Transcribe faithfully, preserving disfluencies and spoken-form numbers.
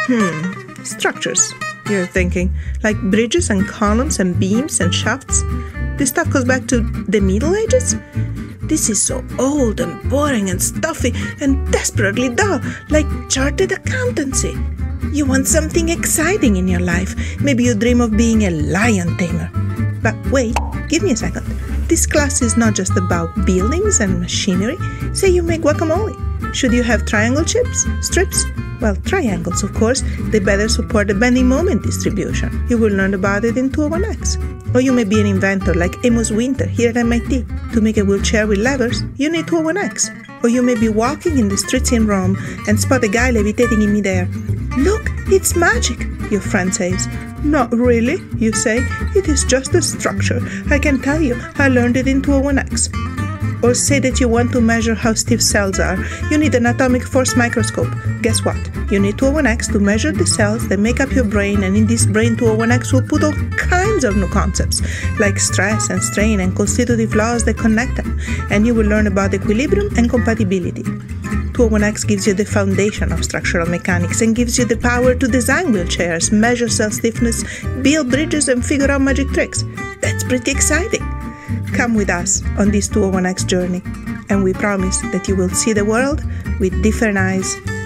Hmm, structures, you're thinking, like bridges and columns and beams and shafts. This stuff goes back to the Middle Ages? This is so old and boring and stuffy and desperately dull, like chartered accountancy. You want something exciting in your life. Maybe you dream of being a lion tamer. But wait, give me a second. This class is not just about buildings and machinery. Say you make guacamole. Should you have triangle chips, strips? Well, triangles, of course. They better support the bending moment distribution. You will learn about it in two oh one X. Or you may be an inventor like Amos Winter here at M I T. To make a wheelchair with levers, you need two oh one X. Or you may be walking in the streets in Rome and spot a guy levitating in midair. Look, it's magic, your friend says. Not really, you say. It is just a structure. I can tell you, I learned it in two oh one X. Or say that you want to measure how stiff cells are. You need an atomic force microscope. Guess what? You need two oh one X to measure the cells that make up your brain, and in this brain two oh one X will put all kinds of new concepts, like stress and strain and constitutive laws that connect them, and you will learn about equilibrium and compatibility. two oh one X gives you the foundation of structural mechanics and gives you the power to design wheelchairs, measure cell stiffness, build bridges, and figure out magic tricks. That's pretty exciting. Come with us on this two oh one X journey, and we promise that you will see the world with different eyes